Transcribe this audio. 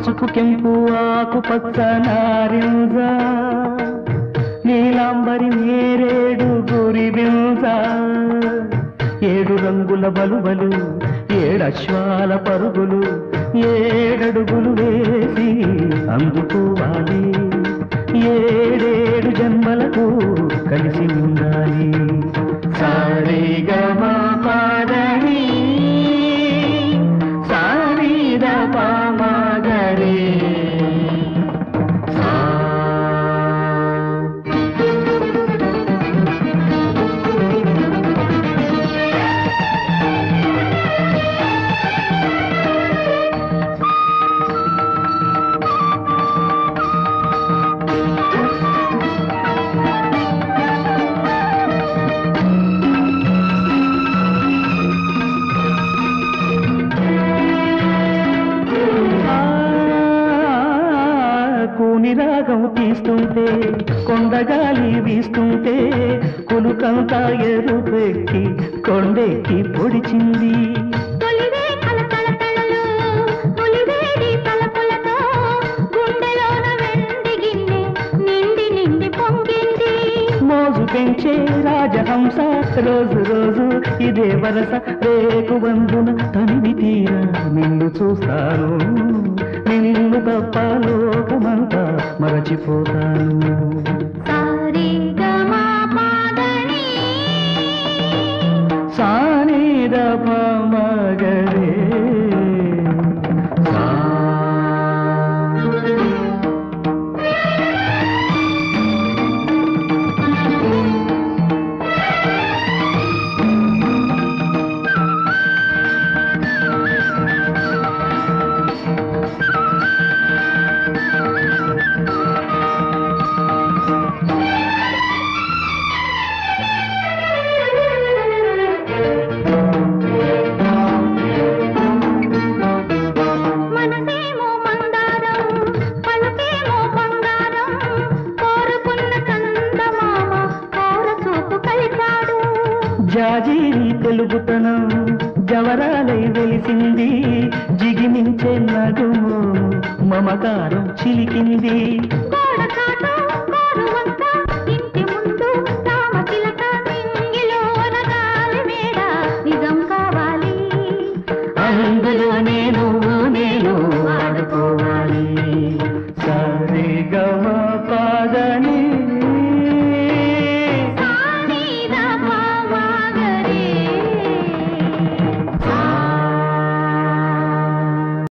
పసుపు కెంపు ఆకుపచ్చ నారింజ నీలాంబరి నేరేడు గురిబింజ ఏడు రంగుల బలుబలు ఏడశ్వాల పరుగులు ఏడడుగులు వేసి అందుకోవాలి ఏడేడు జన్మలకు కలిసి ఉండాలి సారేగమా పాదని సారీద పామగరే రాగం తీస్తుంటే కొండగాలి వీస్తుంటే కులుకంతా ఎరుపెక్కి కొండెక్కి పొడిచింది మోజు పెంచే రాజహంస రోజు రోజు ఇదే వరస రేకు బంధున తనివి తీరా నిన్ను చూస్తాను నిన్ను తప్ప లోకమంతా మరచిపోతాను సానిద పమగరే జాజీని తెలుగుతనం జవరాలై వెలిసింది జిగిమించే నగుము మమకారం చిలికింది